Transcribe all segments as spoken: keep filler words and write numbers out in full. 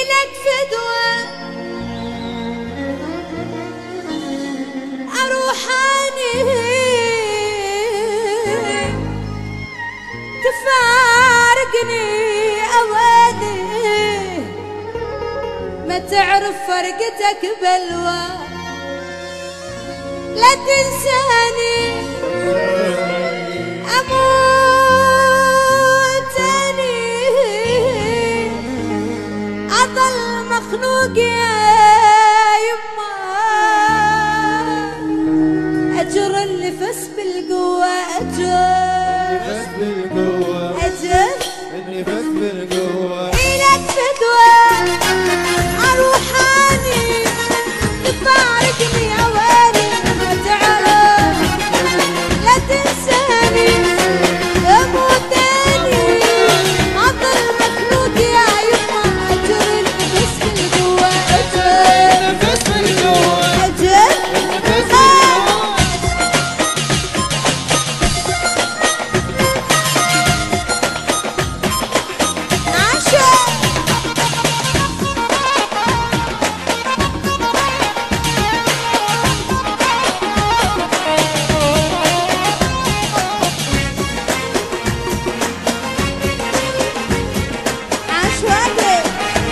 إلك فدوة أروحاني تفارقني أوادي ما تعرف فرقتك بلوى لا تنساني أموت أني أضل مخنوق يا يما أجر النفس بالقوة أجر أجر النفس بالقوة إلك فدوة أروحاني تفارقني أواني ما تعرف لا تنساني أموت أني أضل مخلوق يا يما أجر النفس بالقوة أجر النفس بالقوة أجر النفس بالقوة عاشق عشوائي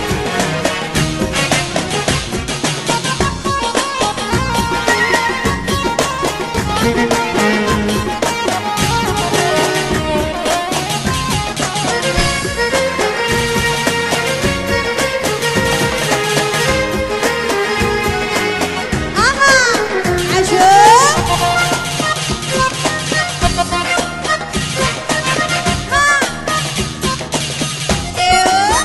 أها عشوق ها ايوه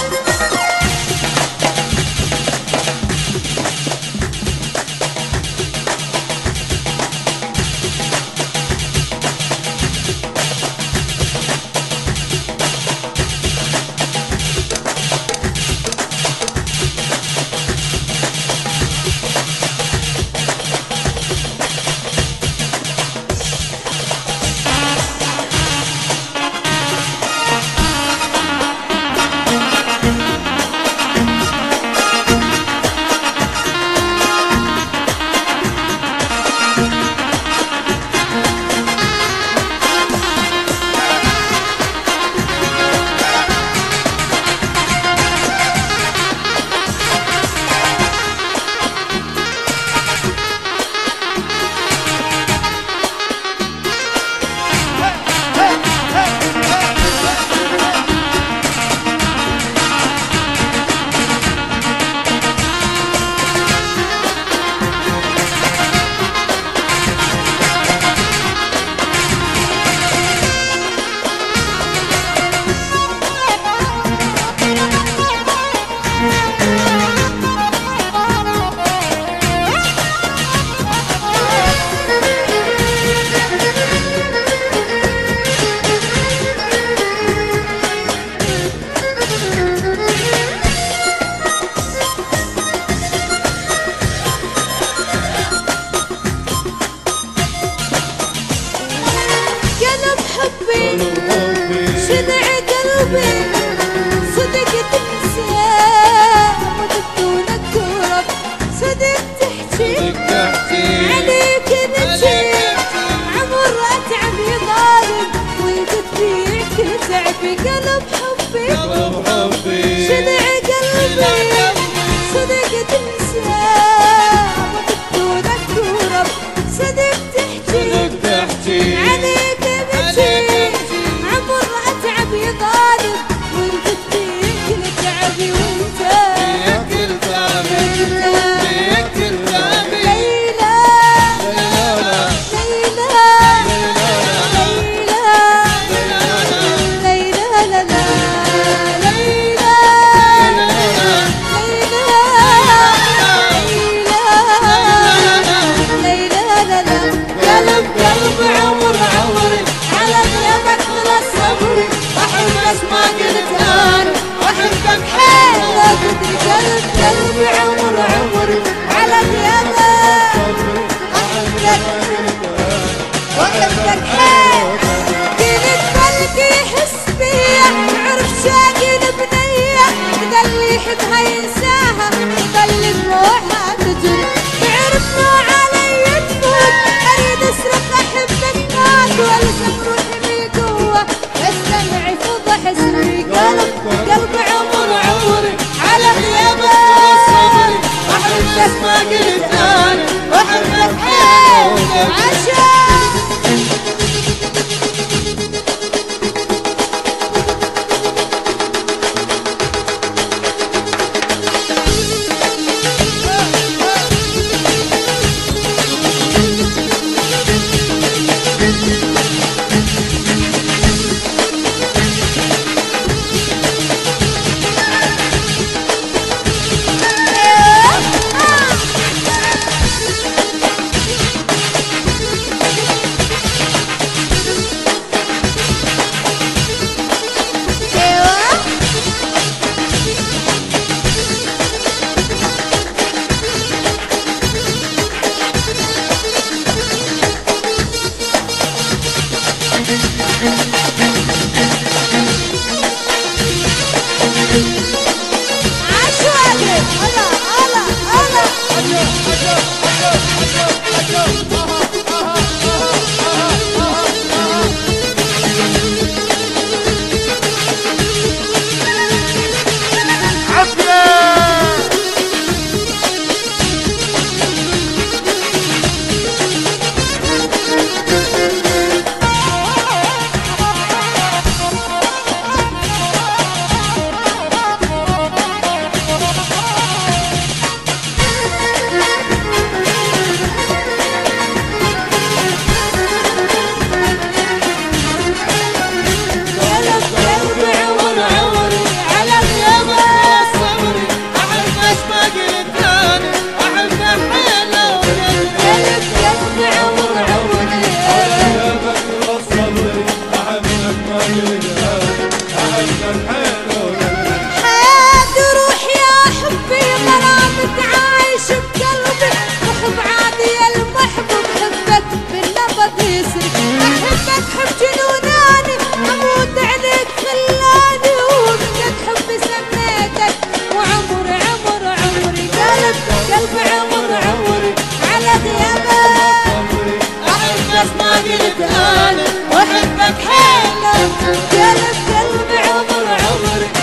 قلب حبي شدع قلبي صدق تنسى ودونك تهرب صدق تحكي عليك نجي عمر أتعب يضارب وانت تبيع كل تعبي قلب حبي شدع قلبي صدق تنسى ودونك تهرب صدق تحكي عليك بجي عمر أتعب يضارب وانت تبيع كل تعبي وانت ليلى ليلى ليلى لا لا ليلى ليلى ليلى لا لا قلب قلب عمر عمري على غيابك طلع صبري أحبك ما قلت أنا وأحبك حيل لا تدري قلب قلب عمر عمري على غيابك أحبك وأحبك حيل قلت قلبي يحس بيا عرف شاقي البنية قال لي حبها حينساها يخلي روحها تجري تعرف ما علي تفوت اريد اسرق احبك مات والزم روحي بقوه استمع فضح اسمي قلب قلب عمر عمري على غيابك احبك ما قلت انا واحبك حيل عشان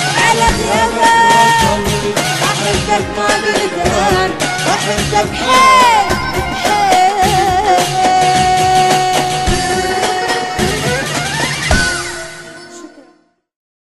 أحبك ما قدران أحبك حيل